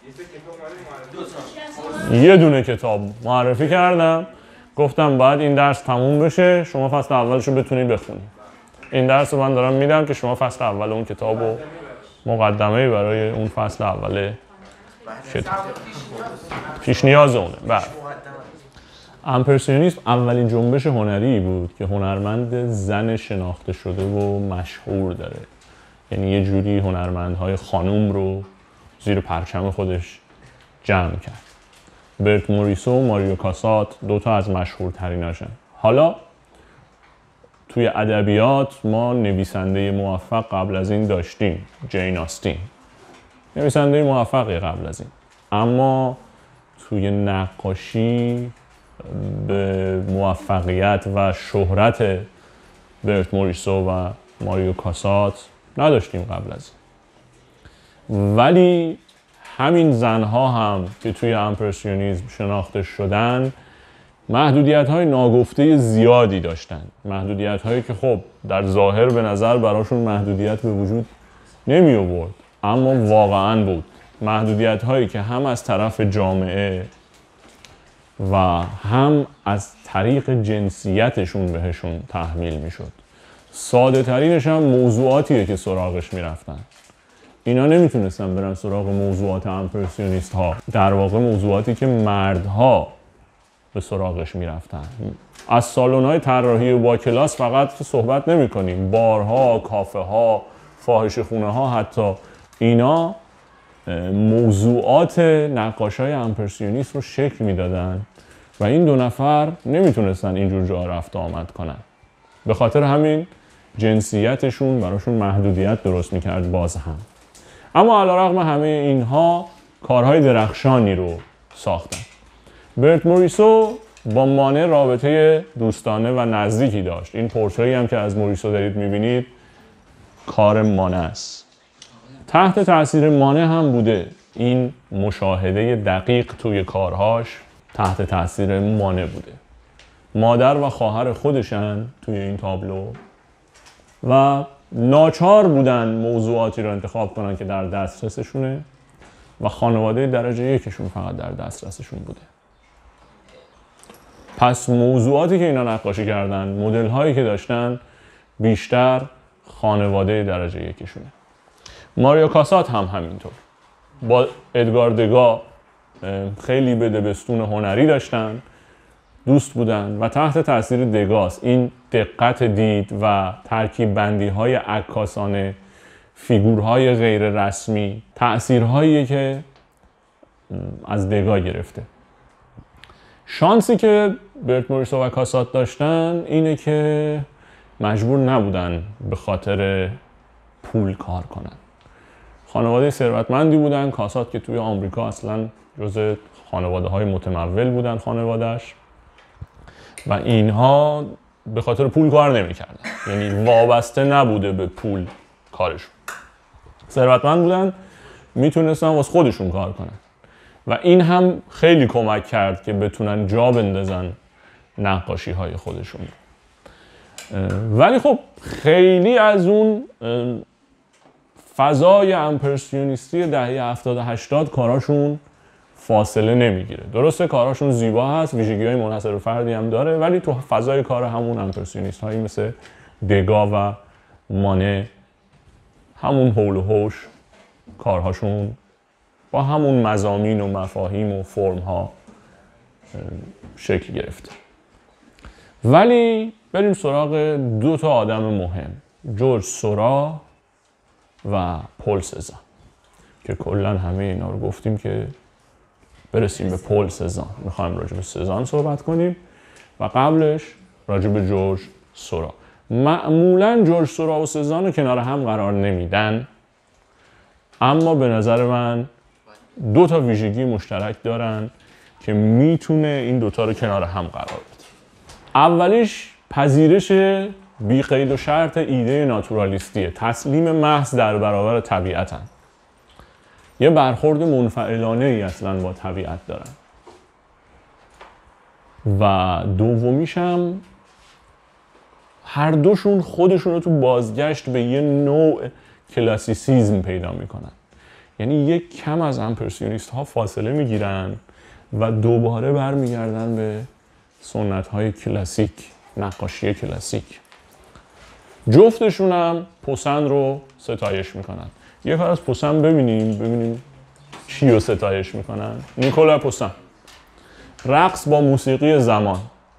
یه دونه کتاب معرفی کردم، گفتم باید این درس تموم بشه، شما فصل اولش رو بتونید بخونید. این درس رو من دارم میدم که شما فصل اول اون کتاب و مقدمه برای اون فصل اول پیش نیاز اونه. بله. امپرسیونیسم اولین جنبش هنری بود که هنرمند زن شناخته شده و مشهور داره. یعنی یه جوری هنرمندهای خانوم رو زیر پرچم خودش جمع کرد. برت موریسو و ماریو کاسات دوتا از مشهورتریناشن. حالا توی ادبیات ما نویسنده موفق قبل از این داشتیم، جین آستین. نویسنده موفقی قبل از این. اما توی نقاشی به موفقیت و شهرت برت موریسو و ماریو کاسات نداشتیم قبل از این. ولی همین زنها هم که توی امپرسیونیسم شناخته شدن محدودیت‌های ناگفته زیادی داشتن. محدودیت‌هایی که خب در ظاهر به نظر براشون محدودیت به وجود نمی آورد، اما واقعاً بود. محدودیت‌هایی که هم از طرف جامعه و هم از طریق جنسیتشون بهشون تحمیل میشد. ساده ترینش هم موضوعاتیه که سراغش میرفتن. اینا نمیتونستن برن سراغ موضوعات امپرسیونیست ها، در واقع موضوعاتی که مردها به سراغش میرفتن. از سالن‌های طراحی و با کلاس فقط صحبت نمی کنیم، بارها، کافه ها، فاحشه خونه ها، حتی اینا موضوعات نقاشای امپرسیونیست رو شکل میدادن و این دو نفر نمیتونستن اینجور جا رفت آمد کنن. به خاطر همین جنسیتشون براشون محدودیت درست میکرد باز هم. اما علیرغم همه اینها کارهای درخشانی رو ساختن. برت موریسو با مانه رابطه دوستانه و نزدیکی داشت. این پورتری هم که از موریسو دارید میبینید کار مانه است. تحت تاثیر مانه هم بوده. این مشاهده دقیق توی کارهاش تحت تاثیر مانه بوده. مادر و خواهر خودشن توی این تابلو و ناچار بودن موضوعاتی رو انتخاب کنن که در دسترسشونه و خانواده درجه یکشون فقط در دسترسشون بوده. پس موضوعاتی که اینا نقاشی کردن، مدل هایی که داشتن، بیشتر خانواده درجه یکشونه. ماریو کاسات هم همینطور. با ادگار دگا خیلی به دبستون هنری داشتن، دوست بودن و تحت تاثیر دگاست. این دقت دید و ترکیب بندی های عکاسانه، فیگورهای غیر رسمی، تأثیرهایی که از دگا گرفته. شانسی که برت موریسو و کاسات داشتن اینه که مجبور نبودن به خاطر پول کار کنن. خانواده ثروتمندی بودن. کاسات که توی آمریکا اصلا جزء خانواده های متمول بودن خانوادهش و اینها به خاطر پول کار نمی کردن. یعنی وابسته نبوده به پول کارشون. ثروتمند بودن، میتونستن واسه خودشون کار کنن و این هم خیلی کمک کرد که بتونن جا بندازن نقاشی های خودشون. ولی خب خیلی از اون فضای امپرسیونیستی دهه 70-80 کاراشون فاصله نمیگیره. درسته کاراشون زیبا هست، ویژگی‌های منحصر به فردی هم داره، ولی تو فضای کار همون امپرسیونیست هایی مثل دگا و مانه همون حول و حوش کارهاشون با همون مضامین و مفاهیم و فرم ها شکل گرفته. ولی بریم سراغ دو تا آدم مهم، جورج سورا و پل سزان، که کلا همه اینا رو گفتیم که برسیم به پل سزان. میخوایم راجع به سزان صحبت کنیم و قبلش راجع به جورج سورا. معمولا جورج سورا و سزان رو کنار هم قرار نمیدن، اما به نظر من دو تا ویژگی مشترک دارن که میتونه این دوتا رو کنار هم قرار بده. اولیش پذیرش بی قید و شرط ایده ناتورالیستیه، تسلیم محض در برابر طبیعتن. یه برخورد منفعلانه ای اصلا با طبیعت دارن. و دومیش هم هر دوشون خودشون رو تو بازگشت به یه نوع کلاسیسیزم پیدا میکنن. یعنی یک کم از امپرسیونیست ها فاصله میگیرن و دوباره برمیگردن به سنت های کلاسیک، نقاشی کلاسیک. جفتشون هم پوسن رو ستایش میکنن. یه کار از پوسن ببینیم چی رو ستایش میکنن. نیکولا پوسن، رقص با موسیقی زمان.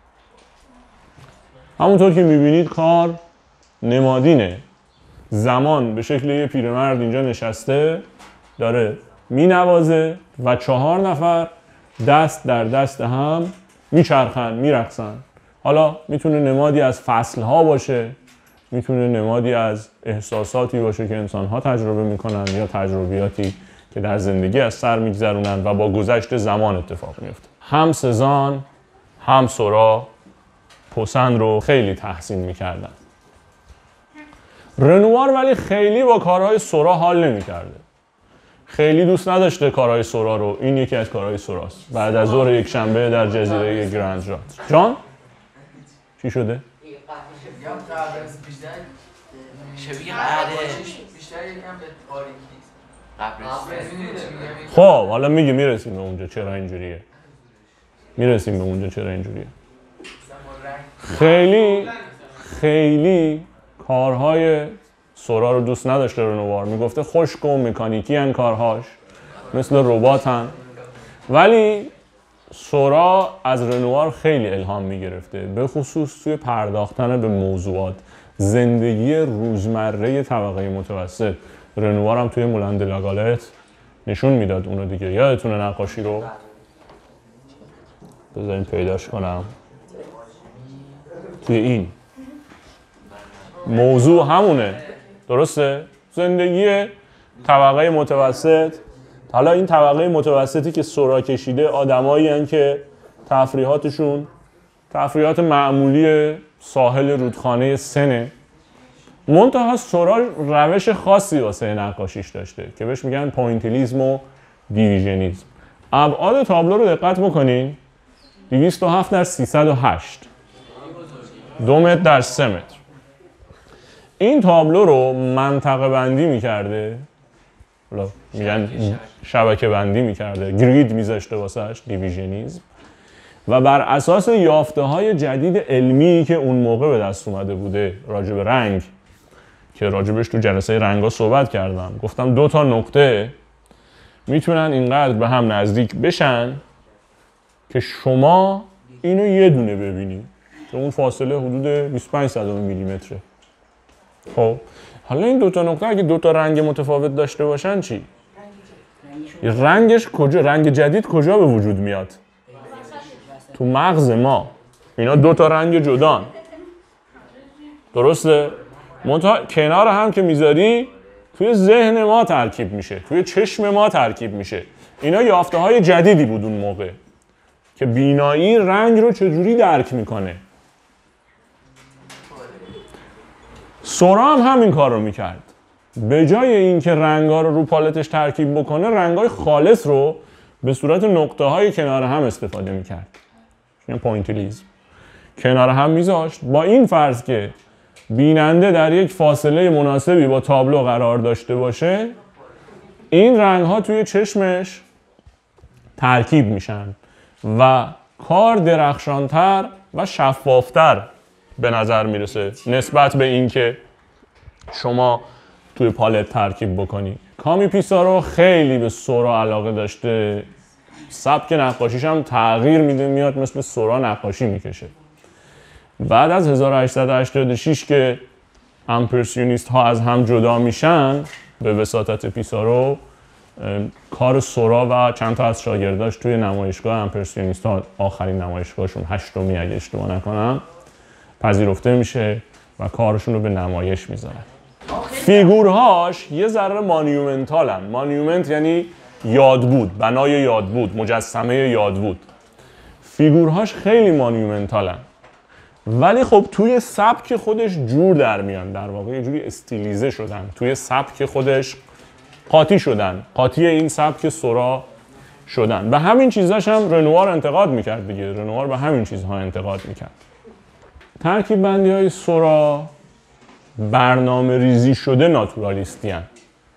همونطور که میبینید کار نمادینه. زمان به شکل یه پیرمرد اینجا نشسته داره مینوازه و 4 نفر دست در دست هم میچرخن، میرقصن. حالا میتونه نمادی از فصلها باشه، میتونه نمادی از احساساتی باشه که انسانها تجربه میکنن یا تجربیاتی که در زندگی از سر میگذرونن و با گذشت زمان اتفاق میفته. هم سزان هم سورا پوسن رو خیلی تحسین میکردن. رنوار ولی خیلی با کارهای سورا حال نمیکرده. خیلی دوست نداشته کارهای سورا رو. این یکی از کارهای سوراست. بعد از ظهر یک شنبه در جزیره گرند ژات. جان؟ چی شده؟ شبیه خب حالا میرسیم به اونجا چرا اینجوریه. خیلی کارهای سورا رو دوست نداشته رنوار. میگفته خشک و مکانیکی هن کارهاش، مثل ربات هن. ولی سورا از رنوار خیلی الهام میگرفته، به خصوص توی پرداختن به موضوعات زندگی روزمره طبقه متوسط. رنوار هم توی مولان دلاگالت نشون میداد اونو دیگه. یادتونه نقاشی رو؟ بذارین پیداش کنم. توی این موضوع همونه، درسته؟ زندگی طبقه متوسط. حالا این طبقه متوسطی که سورا کشیده آدمایی هستند که تفریحاتشون تفریحات معمولی ساحل رودخانه سنه. منتها سورا روش خاصی واسه نقاشیش داشته که بهش میگن پوینتیلیزم و دیویژنیزم. ابعاد تابلو رو دقت بکنین. 207 در 308، 2 متر در 3 متر. این تابلو رو منطقه بندی میکرده، میگن شبکه بندی میکرده، گرید میذاشته واسهش، دیویژنیزم. و بر اساس یافته های جدید علمی که اون موقع به دست اومده بوده راجع به رنگ، که راجبش تو جلسه رنگا صحبت کردم، گفتم 2 تا نقطه میتونن اینقدر به هم نزدیک بشن که شما اینو یه دونه ببینید که اون فاصله حدود 25 میلیمتره. خب حالا این 2 تا نقطه اگه 2 تا رنگ متفاوت داشته باشن چی؟ رنگش کجا؟ رنگ جدید کجا به وجود میاد؟ تو مغز ما. اینا 2 تا رنگ جدان، درسته؟ کنار هم که میذاری توی ذهن ما ترکیب میشه، توی چشم ما ترکیب میشه. اینا یافته های جدیدی بود اون موقع که بینایی رنگ رو چجوری درک میکنه. سورا هم همین کار رو میکرد. به جای اینکه رنگا رو پالتش ترکیب بکنه، رنگای خالص رو به صورت نقطه های کنار هم استفاده میکرد. یعنی پوینتیلیزم. کنار هم میذاشت با این فرض که بیننده در یک فاصله مناسبی با تابلو قرار داشته باشه، این رنگ ها توی چشمش ترکیب میشن و کار درخشانتر و شفافتر به نظر میرسه نسبت به این که شما توی پالت ترکیب بکنی. کامی پیسارو خیلی به سورا علاقه داشته. سبک نقاشیش هم تغییر میده، میاد مثل سورا نقاشی میکشه. بعد از 1886 که امپرسیونیست ها از هم جدا میشن به وساطت پیسارو، کار سورا و چند تا از شاگرداش توی نمایشگاه امپرسیونیست ها، آخرین نمایشگاهشون 8می اگه اشتباه نکنم، پذیرفته میشه و کارشون رو به نمایش میذارن. فیگورهاش یه ذره مانیومنتالن. مانیومنت یعنی یادبود، بنای یادبود، مجسمه یادبود. فیگورهاش خیلی مانیومنتالن، ولی خب توی سبک خودش جور در میان. در واقع یه جوری استیلیزه شدن، توی سبک خودش قاطی شدن، قاطی این سبک سورا شدن. به همین چیزاش هم رنوار انتقاد میکرد دیگه. رنوار به همین چیزها انتقاد میکرد. ترکیب بندی های سورا برنامه ریزی شده ناتورالیستی هن.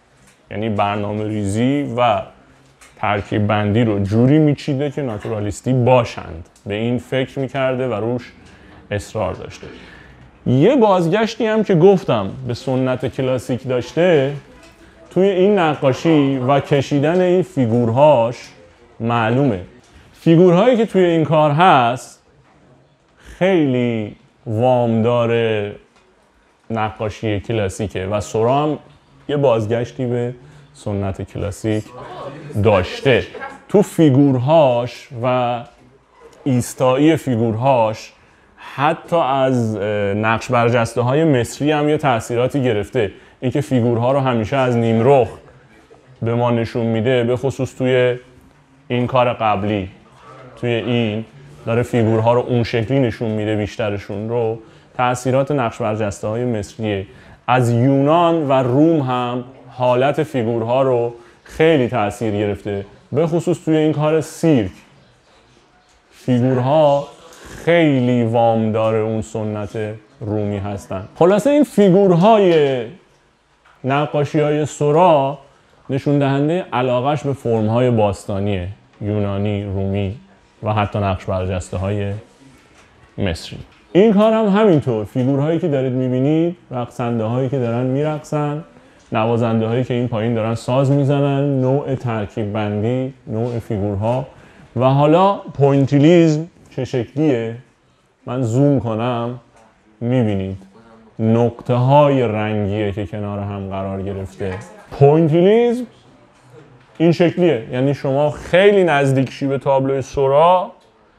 یعنی برنامه ریزی و ترکیب بندی رو جوری میچیده که ناتورالیستی باشند. به این فکر میکرده و روش اصرار داشته. یه بازگشتی هم که گفتم به سنت کلاسیک داشته توی این نقاشی و کشیدن این فیگورهاش معلومه. فیگورهایی که توی این کار هست خیلی وامدار نقاشی کلاسیکه و سورا هم یه بازگشتی به سنت کلاسیک داشته. تو فیگورهاش و ایستایی فیگورهاش حتی از نقش برجسته های مصری هم یه تأثیراتی گرفته. اینکه فیگورها رو همیشه از نیمرخ به ما نشون میده، به خصوص توی این کار قبلی، توی این داره فیگورها رو اون شکلی نشون میده بیشترشون رو. تأثیرات نقش برجسته های مصریه. از یونان و روم هم حالت فیگورها رو خیلی تأثیر گرفته، به خصوص توی این کار سیرک. فیگورها خیلی وامدار اون سنت رومی هستن. خلاصه این فیگورهای نقاشی‌های سورا نشون دهنده علاقهش به فرم‌های باستانیه، یونانی، رومی و حتی نقش برجسته‌های مصری. این کار هم همینطور. فیگورهایی که دارید می‌بینید، رقصنده‌هایی که دارن میرقصن، نوازنده‌هایی که این پایین دارن ساز میزنن، نوع ترکیب بندی، نوع فیگورها. و حالا پوینتیلیزم چه شکلیه؟ من زوم کنم میبینید نقطه های رنگیه که کنار هم قرار گرفته. پوینتیلیزم این شکلیه، یعنی شما خیلی نزدیک شی به تابلوی سورا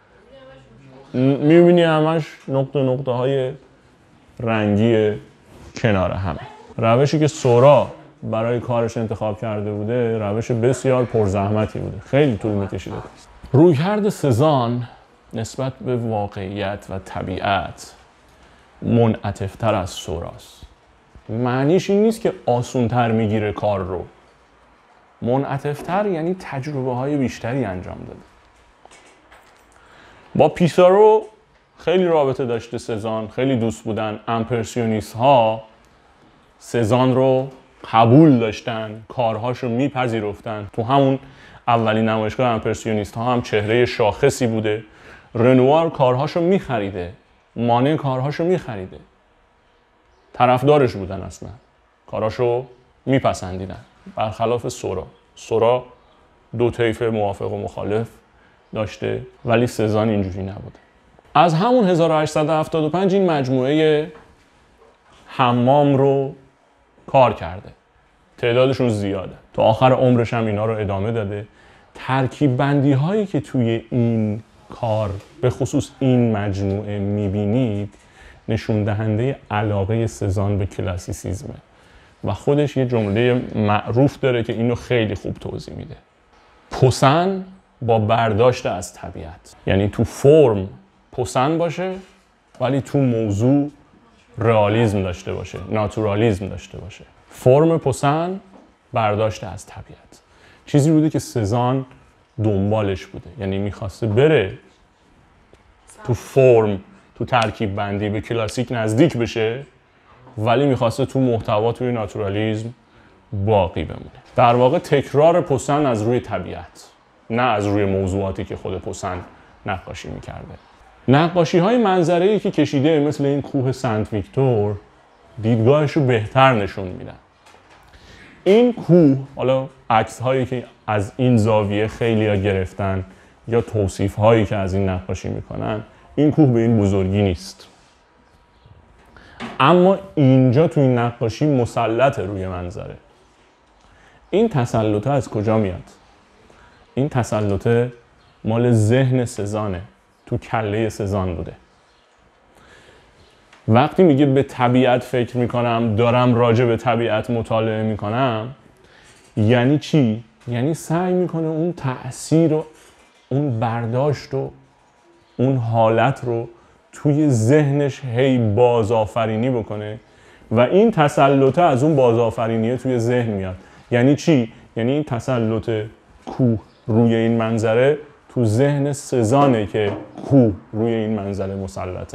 میبینی همش نقطه های رنگی کنار هم. روشی که سورا برای کارش انتخاب کرده بوده روش بسیار پرزحمتی بوده، خیلی طول میکشیده. رویکرد سزان نسبت به واقعیت و طبیعت منعطف‌تر از سوراست. معنیش این نیست که آسون‌تر میگیره کار رو. منعطف‌تر یعنی تجربه های بیشتری انجام داده. با پیسارو خیلی رابطه داشته سزان، خیلی دوست بودن. امپرسیونیست ها سزان رو قبول داشتن، کارهاشو میپذیرفتن. تو همون اولین نمایشگاه امپرسیونیست ها هم چهره شاخصی بوده. رنوار کارهاشو میخریده، مانه کارهاشو میخریده، طرفدارش بودن، اصلا کارهاشو میپسندیدن. برخلاف سورا دو طیف موافق و مخالف داشته، ولی سزان اینجوری نبوده. از همون 1875 این مجموعه حمام رو کار کرده، تعدادشون زیاده، تا آخر عمرش هم اینا رو ادامه داده. ترکیب بندی هایی که توی این کار به خصوص این مجموعه میبینید نشون دهنده علاقه سزان به کلاسیسیزمه و خودش یه جمله معروف داره که اینو خیلی خوب توضیح میده. پوسن با برداشت از طبیعت، یعنی تو فرم پوسن باشه ولی تو موضوع رئالیسم داشته باشه، ناتورالیسم داشته باشه. فرم پوسن برداشت از طبیعت چیزی بوده که سزان دنبالش بوده، یعنی میخواسته بره تو فرم، تو ترکیب بندی به کلاسیک نزدیک بشه، ولی میخواسته تو محتوا توی ناتورالیسم باقی بمونه. در واقع تکرار پوسن از روی طبیعت، نه از روی موضوعاتی که خود پوسن نقاشی میکرده. نقاشی های منظره‌ای که کشیده مثل این کوه سنت ویکتور دیدگاهش رو بهتر نشون میدن. این کوه، حالا عکس هایی که از این زاویه خیلی ها گرفتن یا توصیف هایی که از این نقاشی میکنن، این کوه به این بزرگی نیست. اما اینجا تو این نقاشی مسلطه روی منظره. این تسلطه از کجا میاد؟ این تسلطه مال ذهن سزانه، تو کله سزان بوده. وقتی میگه به طبیعت فکر میکنم، دارم راجع به طبیعت مطالعه میکنم، یعنی چی؟ یعنی سعی میکنه اون تأثیر و اون برداشت و اون حالت رو توی ذهنش هی بازآفرینی بکنه و این تسلطه از اون بازآفرینیه توی ذهن میاد. یعنی چی؟ یعنی این تسلط کوه روی این منظره تو ذهن سزانه که کوه روی این منظره مسلطه.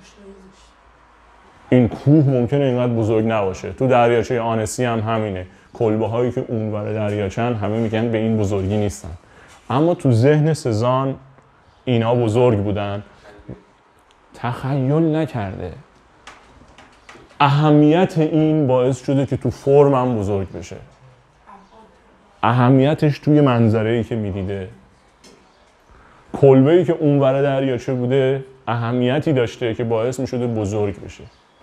این کوه ممکنه اینقدر بزرگ نباشه. تو دریاچه آنسی هم همینه. کلبه هایی که اونور دریاچه‌ن همه میگن به این بزرگی نیستن، اما تو ذهن سزان اینا بزرگ بودن. تخیل نکرده اهمیت این باعث شده که تو فرم هم بزرگ بشه. اهمیتش توی منظره‌ای که میدیده. کلبه‌ای که اونور دریاچه بوده اهمیتی داشته که باعث میشده بزرگ بشه.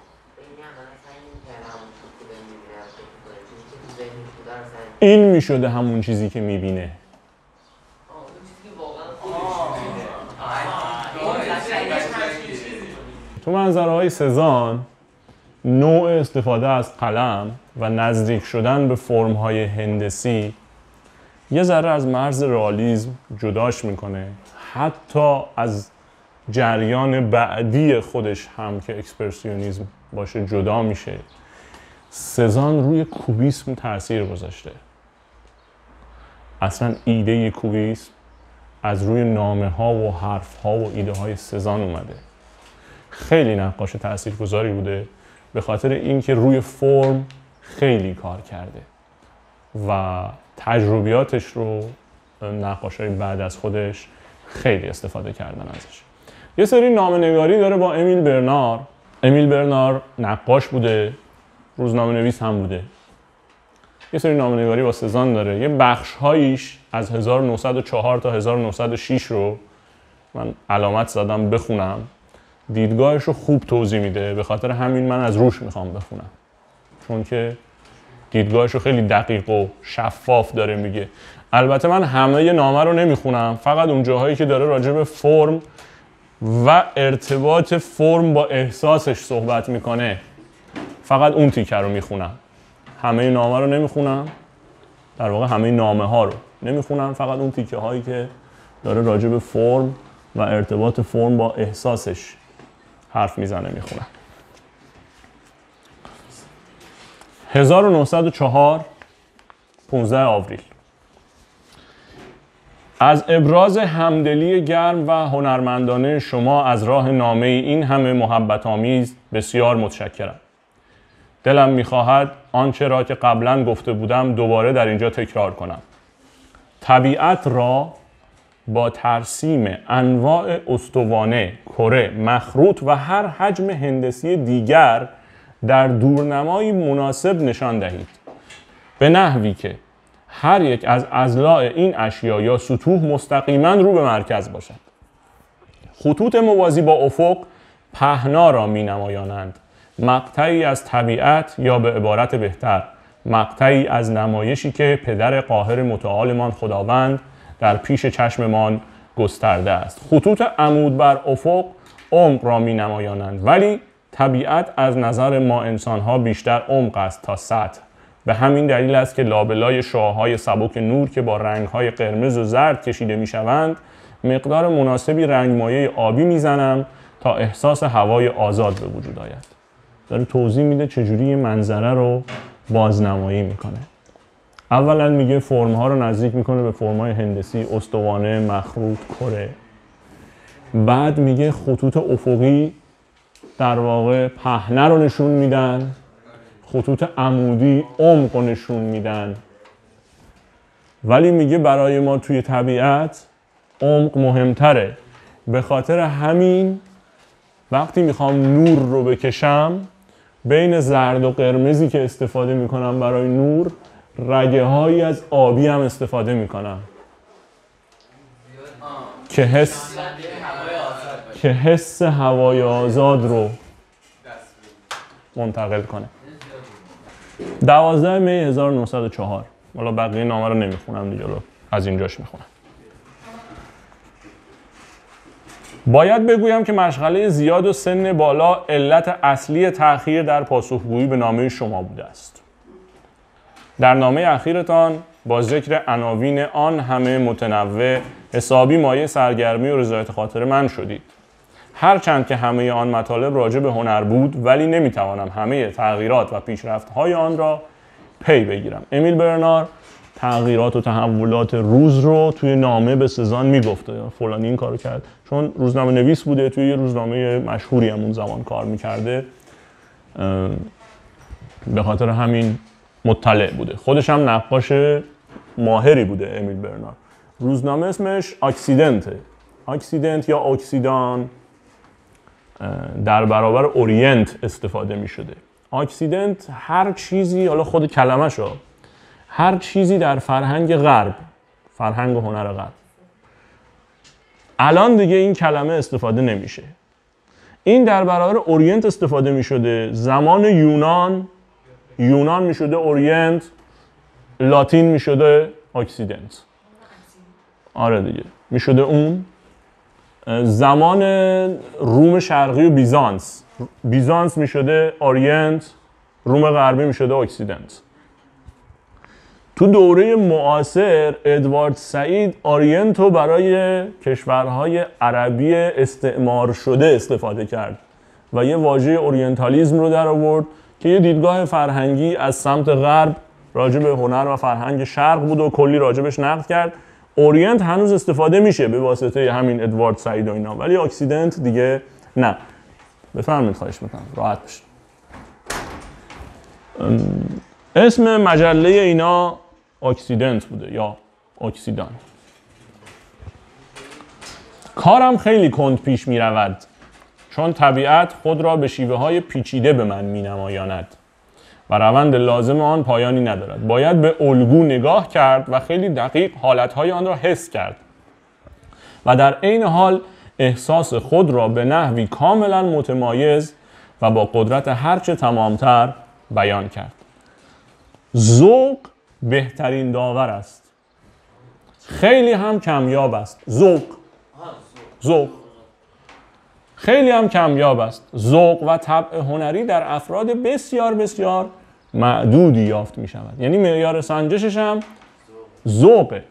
این میشده همون چیزی که میبینه. تو منظره‌های سزان نوع استفاده از قلم و نزدیک شدن به فرم‌های هندسی یه ذره از مرز رئالیسم جداش میکنه، حتی از جریان بعدی خودش هم که اکسپرسیونیسم باشه جدا میشه. سزان روی کوبیسم تاثیر گذاشته. اصلا ایده کوبیسم از روی نامه ها و حرف ها و ایده های سزان اومده. خیلی نقاش تاثیرگذاری بوده به خاطر اینکه روی فرم خیلی کار کرده و تجربیاتش رو نقاشای بعد از خودش خیلی استفاده کردن ازش. یه سری نامه‌نگاری داره با امیل برنار. امیل برنار نقاش بوده، روزنامه‌نویس هم بوده. یه سری نامه‌نگاری با سزان داره. یه بخش‌هاییش از 1904 تا 1906 رو من علامت زدم بخونم. دیدگاهش رو خوب توضیح میده، به خاطر همین من از روش میخوام بخونم، چون که دیدگاهش رو خیلی دقیق و شفاف داره میگه. البته من همه نامه رو نمیخونم، فقط اون جاهایی که داره راجع به فرم و ارتباط فرم با احساسش صحبت میکنه فقط اون تیکه رو میخونم. همه نامه رو نمیخونم، در واقع همه نامه ها رو نمیخونم، فقط اون تیکه هایی که داره راجع به فرم و ارتباط فرم با احساسش حرف میزنه میخونم. 1904 15 آوریل. از ابراز همدلی گرم و هنرمندانه شما از راه نامه این همه محبت آمیز بسیار متشکرم. دلم میخواهد آنچه را که قبلا گفته بودم دوباره در اینجا تکرار کنم. طبیعت را با ترسیم انواع استوانه، کره، مخروط و هر حجم هندسی دیگر در دورنمایی مناسب نشان دهید، به نحوی که هر یک از اضلاع این اشیا یا سطوح مستقیما رو به مرکز باشد. خطوط موازی با افق پهنا را می نمایانند، مقطعی از طبیعت یا به عبارت بهتر مقطعی از نمایشی که پدر قاهر متعالمان خداوند در پیش چشممان گسترده است. خطوط عمود بر افق عمق را می نمایانند، ولی طبیعت از نظر ما انسانها بیشتر عمق است تا سطح. به همین دلیل است که لابلای شعاعهای سبک نور که با رنگهای قرمز و زرد کشیده می شوند مقدار مناسبی رنگمایه آبی می زنم تا احساس هوای آزاد به وجود آید. داره توضیح میده چجوری این منظره رو بازنمایی میکنه. اولا میگه فرم‌ها رو نزدیک میکنه به فرم‌های هندسی، استوانه، مخروط، کره. بعد میگه خطوط افقی در واقع پهنه رو نشون میدن، خطوط عمودی عمق رو نشون میدن، ولی میگه برای ما توی طبیعت عمق مهمتره. به خاطر همین وقتی میخوام نور رو بکشم بین زرد و قرمزی که استفاده میکنم برای نور رگه هایی از آبی هم استفاده میکنم که حس هوای آزاد رو منتقل کنه. 12 می 1904. حالا بقیه نامه رو نمیخونم دیگه، رو از اینجاش میخونم. باید بگویم که مشغله زیاد و سن بالا علت اصلی تأخیر در پاسخگویی به نامه شما بوده است. در نامه اخیرتان با ذکر عناوین آن همه متنوع حسابی مایه سرگرمی و رضایت خاطر من شدید. هرچند که همه آن مطالب راجع به هنر بود، ولی نمیتوانم همه تغییرات و پیشرفت‌های آن را پی بگیرم. امیل برنار تغییرات و تحولات روز رو توی نامه به سزان میگفته، فلانی این کارو کرد، چون روزنامه نویس بوده، توی یه روزنامه مشهوری هم اون زمان کار میکرده، به خاطر همین مطلع بوده. خودش هم نقاش ماهری بوده امیل برنار. روزنامه اسمش اکسیدنته. اکسیدنت یا اکسیدان در برابر اورینت استفاده می شده. اکسیدنت هر چیزی، حالا خود کلمه‌شو، هر چیزی در فرهنگ غرب، فرهنگ و هنر غرب. الان دیگه این کلمه استفاده نمیشه. این در برابر اورینت استفاده می شده. زمان یونان می شده اورینت، لاتین می شده اکسیدنت. آره دیگه می شده اون. زمان روم شرقی و بیزانس می شده اورینت، روم غربی می شده اکسیدنت. تو دوره معاصر ادوارد سعید اورینتو برای کشورهای عربی استعمار شده استفاده کرد و یه واژه اورینتالیسم رو در آورد که یه دیدگاه فرهنگی از سمت غرب راجع به هنر و فرهنگ شرق بود و کلی راجبش نقد کرد. اورینت هنوز استفاده میشه به واسطه همین ادوارد سعید و اینا، ولی اکسیدنت دیگه نه. بفرمایید، خواهش میکنم، راحت بشید. اسم مجله اینا اکسیدنت بوده یا اکسیدان. کارم خیلی کند پیش می رود چون طبیعت خود را به شیوه های پیچیده به من می نمایاند و روند لازم آن پایانی ندارد. باید به الگو نگاه کرد و خیلی دقیق حالتهای آن را حس کرد و در عین حال احساس خود را به نحوی کاملا متمایز و با قدرت هرچه تمامتر بیان کرد. ذوق بهترین داور است. خیلی هم کمیاب است. ذوق خیلی هم کمیاب است. ذوق و طبع هنری در افراد بسیار بسیار معدودی یافت می شود. یعنی معیار سنجشش هم ذوقه.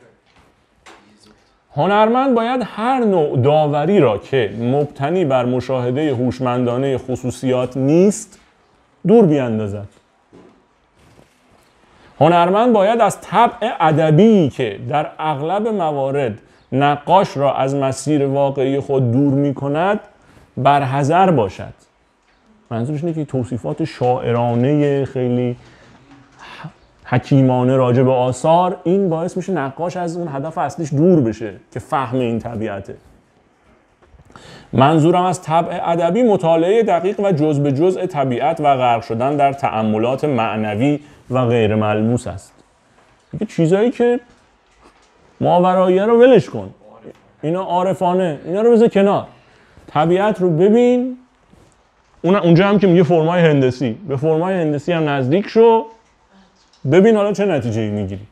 هنرمند باید هر نوع داوری را که مبتنی بر مشاهده هوشمندانه خصوصیات نیست دور بیاندازد. هنرمند باید از طبع ادبی که در اغلب موارد نقاش را از مسیر واقعی خود دور می کند برحذر باشد. منظورش اینه که توصیفات شاعرانه خیلی حکیمانه راجع به آثار، این باعث میشه نقاش از اون هدف اصلیش دور بشه که فهم این طبیعته. منظورم از طبع ادبی مطالعه دقیق و جز به جزء طبیعت و غرق شدن در تأملات معنوی و غیر ملموس است. میگه چیزایی که ماوراییه رو ولش کن، اینا عارفانه، اینا رو بذار کنار، طبیعت رو ببین. اونجا هم که میگه فرمای هندسی، به فرمای هندسی هم نزدیک شو، ببین حالا چه نتیجه‌ای میگیری.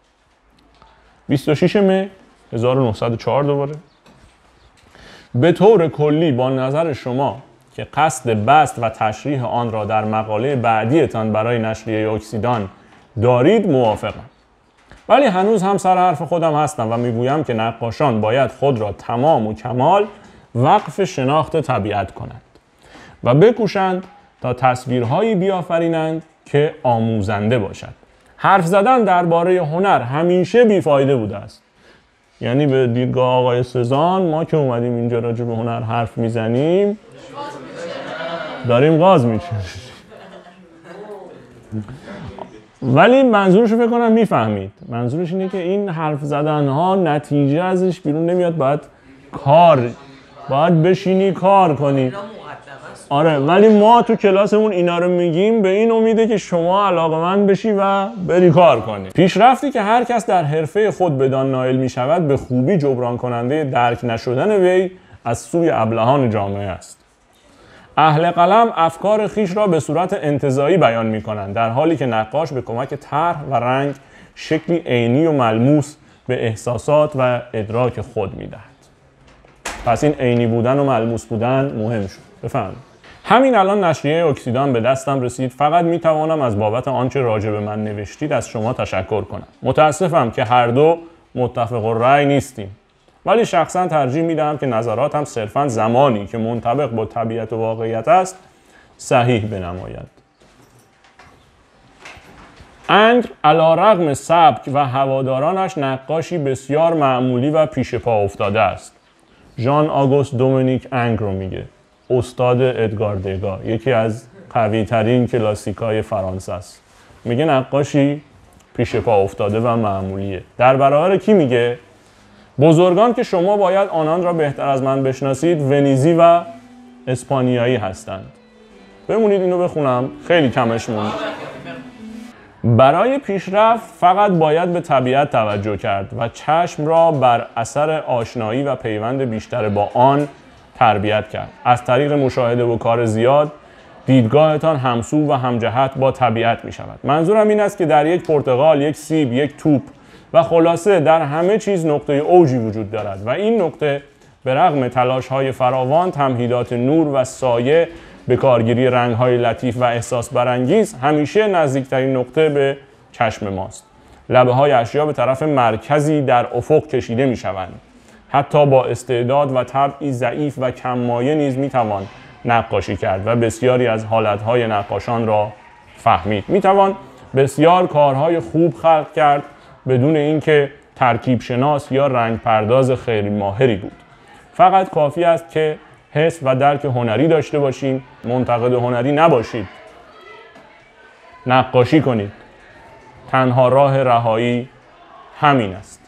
26 می 1904 دوباره. به طور کلی با نظر شما که قصد بسط و تشریح آن را در مقاله بعدیتان برای نشریه اکسیدان دارید موافقم. ولی هنوز هم سر حرف خودم هستم و میگویم که نقاشان باید خود را تمام و کمال وقف شناخت طبیعت کنند و بکوشند تا تصویرهایی بیافرینند که آموزنده باشد. حرف زدن درباره هنر همیشه بیفایده بوده است. یعنی به دیدگاه آقای سزان ما که اومدیم اینجا راجع به هنر حرف میزنیم داریم غاز میشیم. ولی منظورش رو فکر کنم میفهمید. منظورش اینه که این حرف زدن ها نتیجه ازش بیرون نمیاد، باید بشینی کار کنی. آره، ولی ما تو کلاسمون اینا رو میگیم به این امیده که شما علاقه‌مند بشی و بری کار کنی. پیشرفتی که هر کس در حرفه خود بدان نائل میشود به خوبی جبران کننده درک نشدن وی از سوی ابلهان جامعه است. اهل قلم افکار خیش را به صورت انتزاعی بیان می‌کنند، در حالی که نقاش به کمک طرح و رنگ شکلی عینی و ملموس به احساسات و ادراک خود می‌دهد. پس این عینی بودن و ملموس بودن مهم شد. بفرمایید. همین الان نشریه اکسیدان به دستم رسید. فقط میتوانم از بابت آنچه راجع به من نوشتید از شما تشکر کنم. متاسفم که هر دو متفق الرأی نیستیم، ولی شخصا ترجیح میدهم که نظراتم صرفاً زمانی که منطبق با طبیعت و واقعیت است صحیح بنماید. انگر علی‌رغم سبک و هوادارانش نقاشی بسیار معمولی و پیش پا افتاده است. ژان آگوست دومینیک انگر رو میگه، استاد ادگار دگا، یکی از قوی ترین کلاسیکای فرانسه است. میگه نقاشی پیش پا افتاده و معمولیه. در برابر کی میگه؟ بزرگان که شما باید آنان را بهتر از من بشناسید ونیزی و اسپانیایی هستند. بمونید اینو بخونم، خیلی کمش موند. برای پیشرفت فقط باید به طبیعت توجه کرد و چشم را بر اثر آشنایی و پیوند بیشتر با آن تربیت کرد. از طریق مشاهده و کار زیاد دیدگاهتان همسو و همجهت با طبیعت می شود. منظورم این است که در یک پرتقال، یک سیب، یک توپ و خلاصه در همه چیز نقطه اوجی وجود دارد و این نقطه به رغم تلاش‌های فراوان، تمهیدات نور و سایه، به کارگیری رنگ‌های لطیف و احساس برانگیز همیشه نزدیکترین نقطه به چشم ماست. لبه‌های اشیا به طرف مرکزی در افق کشیده می‌شوند. حتی با استعداد و طبعی ضعیف و کم‌مایه نیز می‌توان نقاشی کرد و بسیاری از حالت‌های نقاشان را فهمید. می‌توان بسیار کارهای خوب خلق کرد بدون اینکه ترکیب شناس یا رنگ پرداز خیلی ماهری بود. فقط کافی است که حس و درک هنری داشته باشید، منتقد هنری نباشید. نقاشی کنید. تنها راه رهایی همین است.